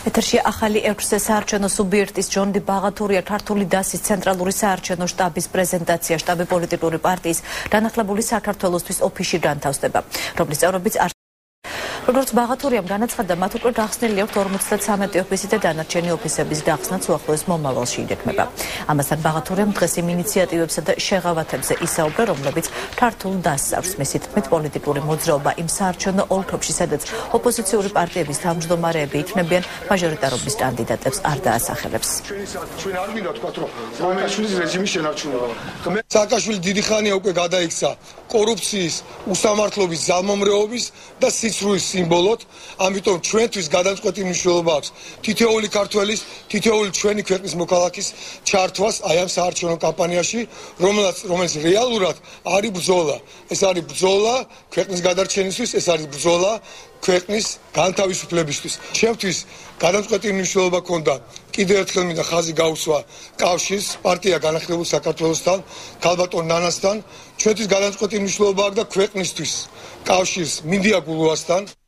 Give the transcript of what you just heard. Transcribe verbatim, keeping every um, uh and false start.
ეთერში ახალი ექვსე საარჩევნო სუბიექტის ჯონ დი ბაღათურია ქართული დასის ცენტრალური საარჩევნო შტაბის პრეზენტაცია შტაბი პოლიტიკური პარტიის განახლებული საქართველოსთვის ოფისში განთავსდება, რომლის წევრებიც როგორც ბაღათურიამ განაცხადა, მათ უკვე გახსნილი აქვთ ორმოცდათვრამეტი ოფისი და დანარჩენი ოფისების გახსნაც უახლოეს მომავალში იგეგმება. ამასთან ბაღათურიამ დღეს იმ ინიციატივებსა და შეღავათებზე ისაუბრა, რომლებიც ქართულ დასს აქვს. მისი თქმით, პოლიტიკური მოძრაობა იმ საარჩევნო ოლქებში, სადაც ოპოზიციური პარტიების თავმჯდომარეები იქნებიან, მაჟორიტარობის კანდიდატებს არ დაასახელებს. სააკაშვილი დიდი ხანია უკვე გადაიქცა კორუფციის, უსამართლობის, ძალმომრეობის და სიცრუის სიმბოლოდ, ამიტომ ჩვენთვის გადამწყვეტი მნიშვნელობა აქვს თითოეული ქართველის, თითოეული ჩვენი ქვეყნის მოქალაქის ჩართვას აი ამ საარჩევნო კამპანიაში, რომელიც რომელიც რეალურად არის ბრძოლა. ეს არის ბრძოლა ქვეყნის გადარჩენისთვის, ეს არის ბრძოლა ქვეყნის განთავისუფლებისთვის. ჩემთვის გადამწყვეტი მნიშვნელობა ჰქონდა კიდევ ერთხელ მინდა ხაზი გაუსვა კავშირს, პარტია განახლებულ საქართველოსთან, ქალბატონ ნანასთან. ჩვენთვის გადამწყვეტი მნიშვნელობა აქვს და ქვეყნისთვის კავშირს მინდია გულუასთან.